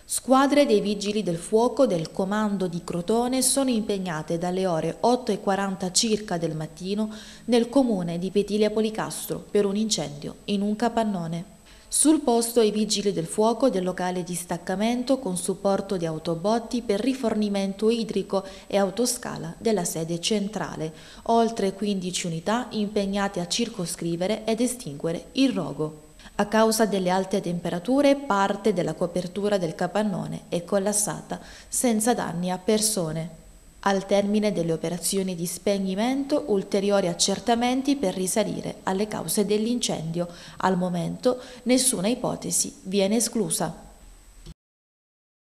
Squadre dei Vigili del Fuoco del Comando di Crotone sono impegnate dalle ore 8:40 circa del mattino nel comune di Petilia Policastro per un incendio in un capannone. Sul posto i Vigili del Fuoco del locale di staccamento con supporto di autobotti per rifornimento idrico e autoscala della sede centrale, oltre 15 unità impegnate a circoscrivere ed estinguere il rogo. A causa delle alte temperature, parte della copertura del capannone è collassata, senza danni a persone. Al termine delle operazioni di spegnimento, ulteriori accertamenti per risalire alle cause dell'incendio. Al momento nessuna ipotesi viene esclusa.